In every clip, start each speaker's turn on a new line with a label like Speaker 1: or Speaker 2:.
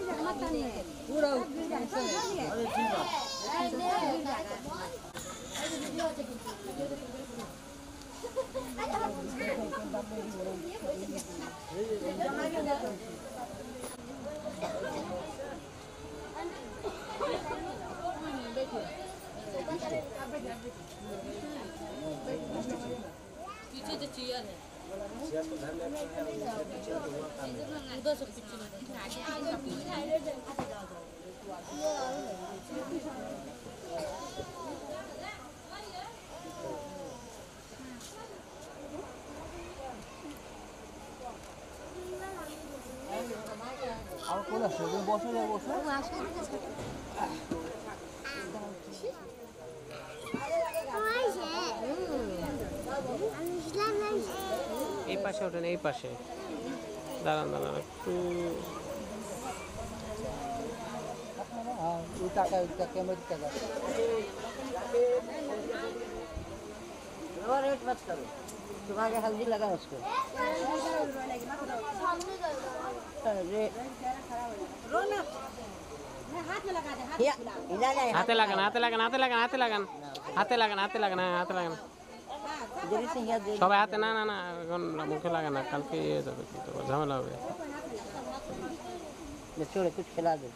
Speaker 1: पूरा
Speaker 2: पीछे जो चेयर है उधर से पीछे
Speaker 1: और कौन আছে বসে যাও বসে
Speaker 3: এই পাশে ওঠেন এই পাশে দাঁড়ান দাঁড়ান একটু
Speaker 1: ওই টাকা ক্যামেরা টাকা और रेट मत करो तुम्हारे हल्दी लगा उसको हाथ में लगा दे
Speaker 3: हाथे लगन हाथे लगन हाथे लगन हाथे लगन हाथे लगन हाथे लगन हाथे लगन সবাই হাতে না না না এখন মুখে লাগে না কালকে ইয়ে যাবে কিন্তু ঝামেলা হবে
Speaker 1: छोड़े कुछ खिला दे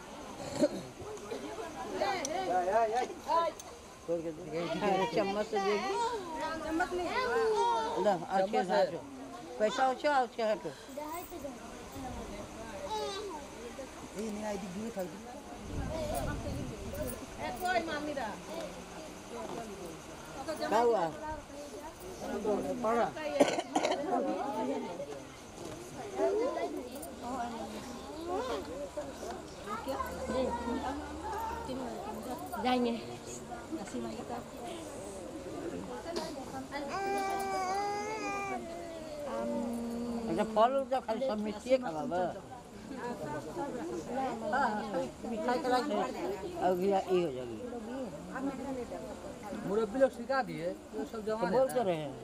Speaker 1: चम्मच से देगी चम्मच नहीं ला अच्छे से हटो पैसा उछा अच्छे हटो ये नहीं आईडी दिए था कोई मामीरा क्या हुआ पड़ा
Speaker 2: जाएंगे
Speaker 1: अच्छा फल उठा खाली सब मिर्ची खावा मिठाई करा अभी ये हो जाएगी मुरब्बी लोग सिखा दिए ये सब जमा बोलते रहे हैं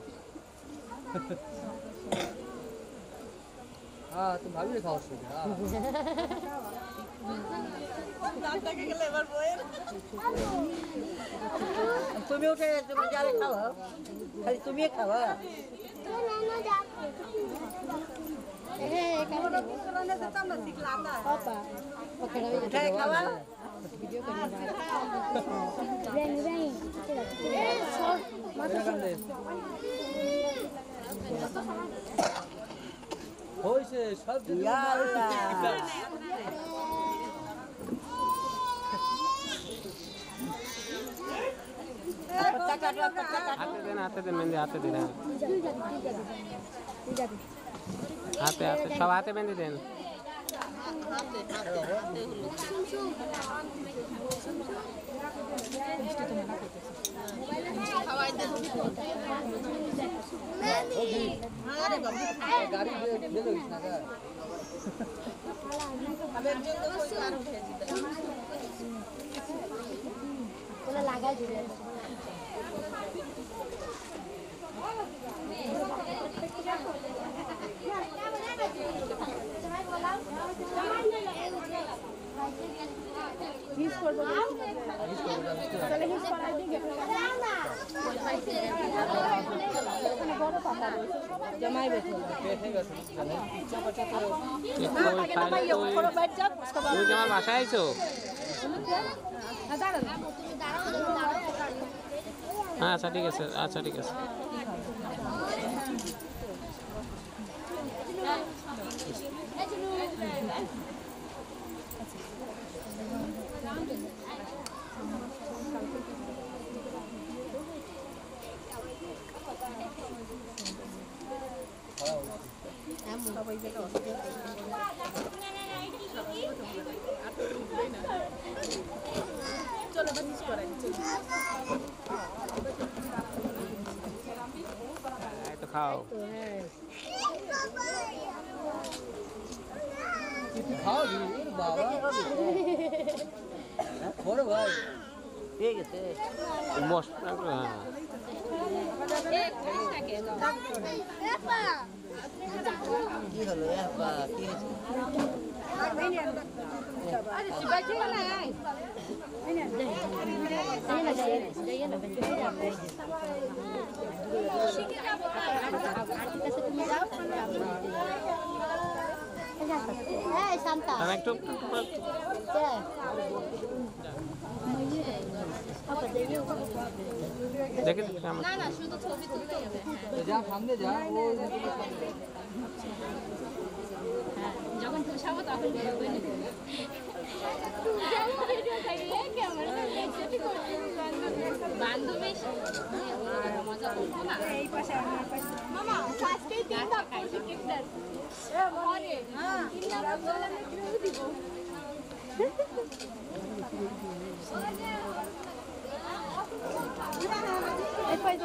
Speaker 1: हाँ तुम भाभी खाओ उसको तुम्हें उठे तुम जा रहे खाओ खाली तुम्हें खाओ उठे खाओ होइसे सब यार पत्ता काटो पत्ता काटो
Speaker 3: हाथे देन मेहंदी हाथे देन हाथे हाथे सब हाथे मेहंदी देन
Speaker 1: गाड़ी दे दो इसना का अब एक जन तो कोई कार उठे दे
Speaker 2: बोला लगा दे हिस कर दो चले हिस कर देंगे जमाई बैठो
Speaker 3: তুই কি আমার বাসায় আইছো আচ্ছা ঠিক আছে আচ্ছা ঠিক আছে
Speaker 2: चलो बंदिश करें
Speaker 3: तो खाओ
Speaker 1: खाओ बाबा बड़ो भाई ठीक है
Speaker 3: বস হ্যাঁ
Speaker 1: কি হলো কি হয়েছে
Speaker 2: अरे बैठे ना यार जाइए ना शांता
Speaker 3: देखे
Speaker 4: না না শুধু ছবি তুলতেই হবে
Speaker 5: যা সামনে যা ও
Speaker 4: যখন পোষাবো তখন বেরোবে বান্ধবী মজা করবো না এই পাশে মামা ফার্স্টে তিনটা খাইছে কিপটার পরে তিনটা বললে আমি কিউ দিব এই পাইতো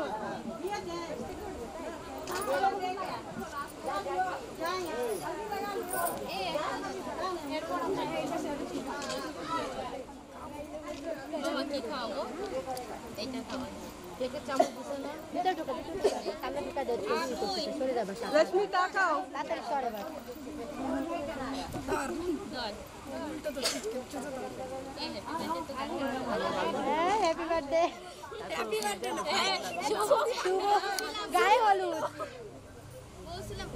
Speaker 4: কি খাওয়াবো এইটা খাওয়াবো
Speaker 2: एक चामच दिस ना भीतर ढुका काला ढुका दे सरे जा बस
Speaker 1: रश्मि का खाओ
Speaker 2: तातरी सरे बस हैप्पी बर्थडे
Speaker 4: হ্যাপি বার্থডে
Speaker 2: शुभ गाय हलुद
Speaker 4: বলছিলাম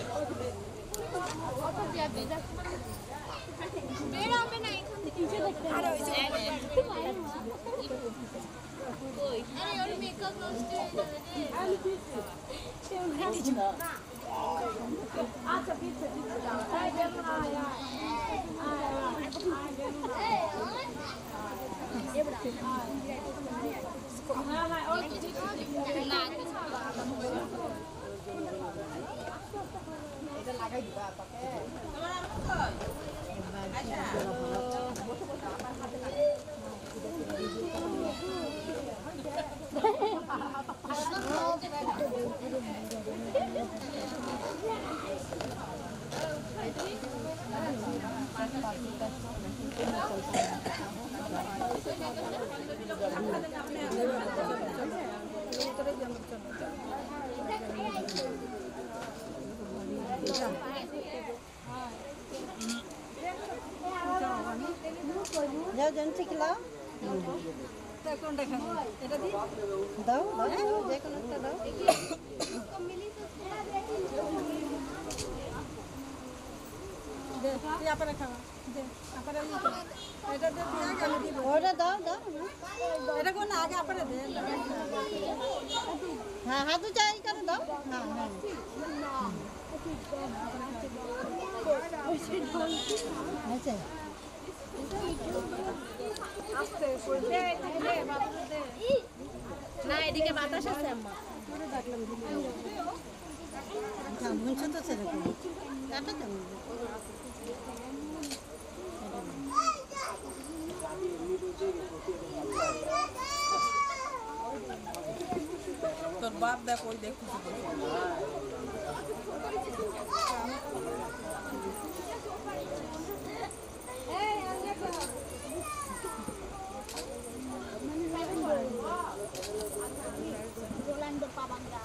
Speaker 4: কত দিয়া বেজা বের হবে না এখান থেকে নিচে দেখতে আর ওই যে কই আরে ওর মেকআপ নষ্ট হয়ে যাবে আচ্ছা পিছে তাই যেমন আয়া না এটা লাগাই দিবা পাকে
Speaker 2: যাও জানছি কি লাও
Speaker 1: কোনটা খাবো এটা দি
Speaker 2: দাও দাও যে কোনো একটা দাও
Speaker 1: দে তুই আপরে খাওয়া দে আপরে এটা দে তুই আগে আমি দিব
Speaker 2: ওটা দাও দাও
Speaker 1: এটা কোন আগে আপরে দে
Speaker 2: হ্যাঁ হাত চাই করে দাও হ্যাঁ হ্যাঁ আচ্ছা
Speaker 1: আস্তে দে দে বাবু দে
Speaker 4: না এদিকে বাতাস আছে আম্মা
Speaker 2: মুনছো তো সেরকম কাটা দাও
Speaker 1: তোর বাপ দেখ ওই দেখতেছি
Speaker 4: Rolando Pabanga.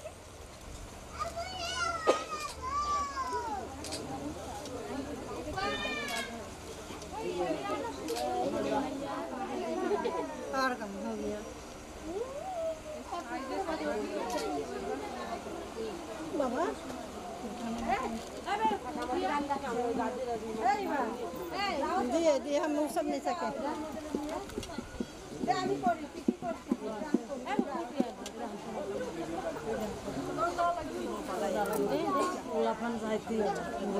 Speaker 2: और कम हो गया बाबा दिए दिए हम लोग सब नहीं सके अपन जाती है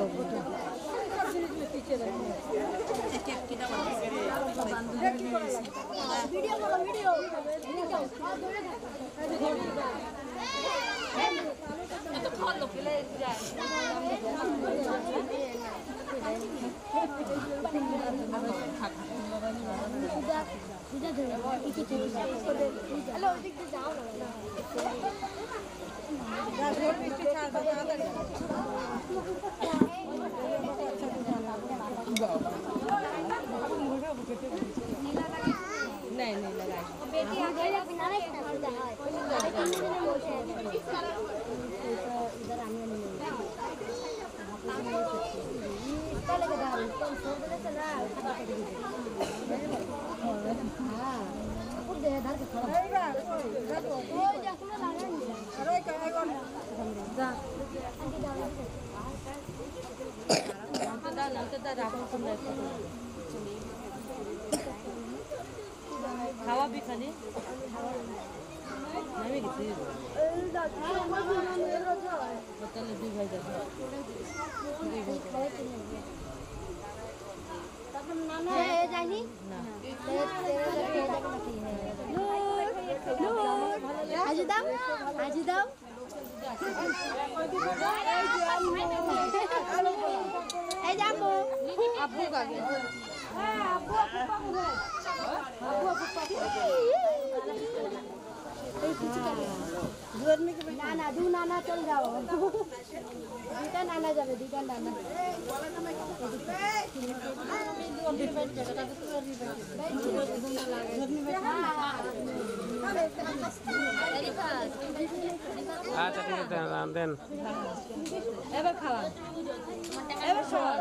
Speaker 1: नहीं नहीं लगाई
Speaker 4: बेटी आगे बिना नहीं करता है लेकिन मैंने बोलते हैं इधर आने नहीं
Speaker 1: খাওয়া বিখানে আমি গেছি তাহলে দুই ভাই যাবে
Speaker 2: जानी आज दाओ ए जामो अब्बू का नाना दू नाना चल जाओ दुटा नाना जाबे दुटा नाना
Speaker 3: আচ্ছা ঠিক আছে দেন
Speaker 1: এবার খাওয়া এবার খাওয়া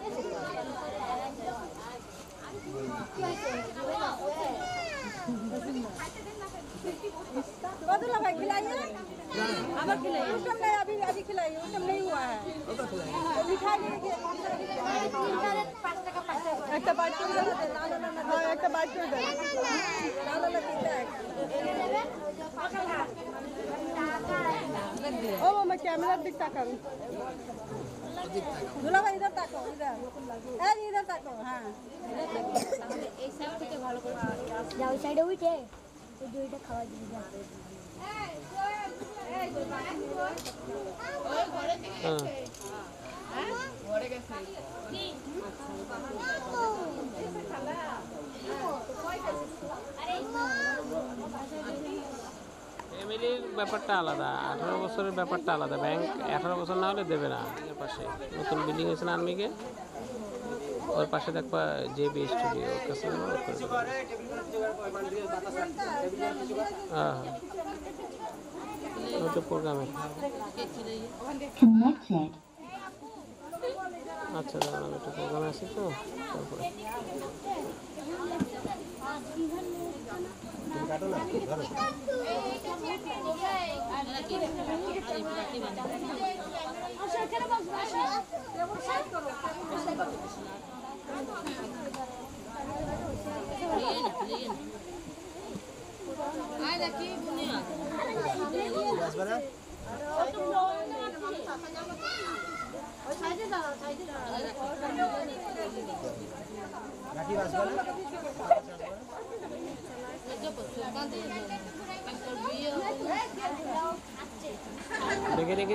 Speaker 1: बदला भाई खिलाइए अब खिलाइए उस टाइम नहीं अभी खिलाइए उस टाइम नहीं हुआ है मिठाई लीजिए एक बाइट कर दे हां एक बाइट कर दे लाल लाल कितना है ओ मैं कैमरा दिखता करूं दुला भाई इधर ताको इधर इधर ताको हां
Speaker 2: এই সাইড থেকে ভালো করে যাও সাইডে উঠে এই দুইটা খাওয়া দিবি যা
Speaker 4: ঘরে গেছে
Speaker 3: ফ্যামিলির ব্যাপারটা আলাদা 18 বছরের ব্যাপারটা আলাদা ব্যাংক 18 বছর না হলে দেবে না এর পাশে নতুন বিল্ডিং হয়েছে না আর্মিকে ওর পাশে দেখবা জেবি স্টুডিও কাছে হ্যাঁ ওটা প্রোগ্রামে আচ্ছা দাঁড়ান আমি একটা প্রোগ্রামে আছি তো তারপরে দেখে দেখে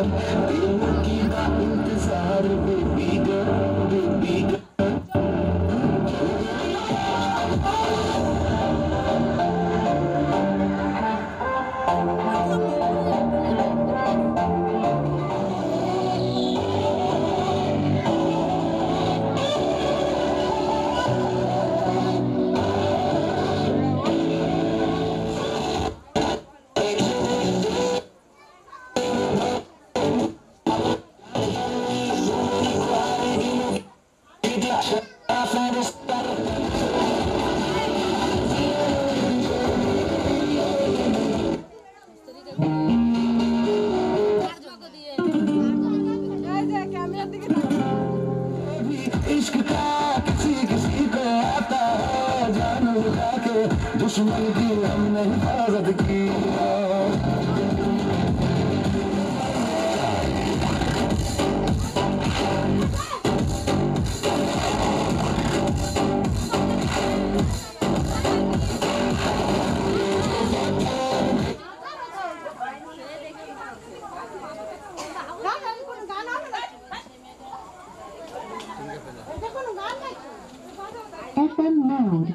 Speaker 5: इश्क का किसी किसी को आता है जान लुटा के दुश्मन की हमने हिफाजत की
Speaker 6: FM mode.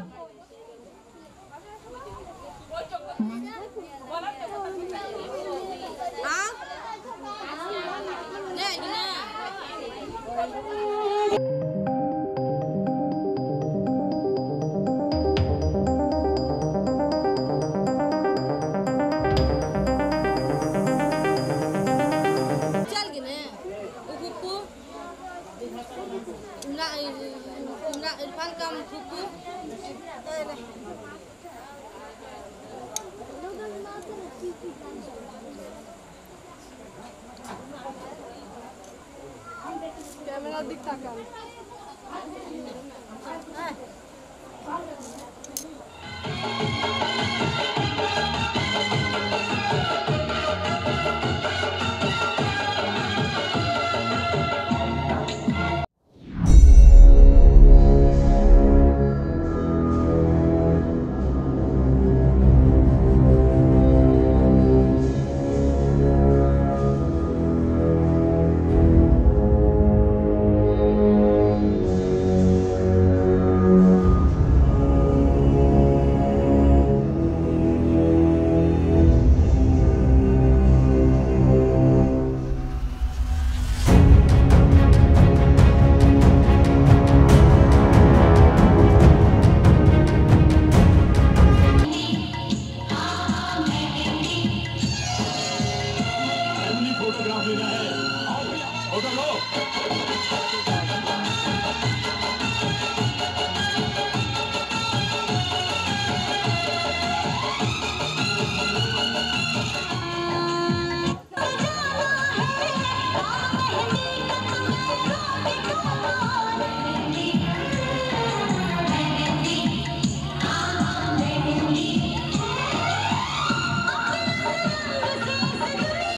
Speaker 4: कैमरा दिखता क्या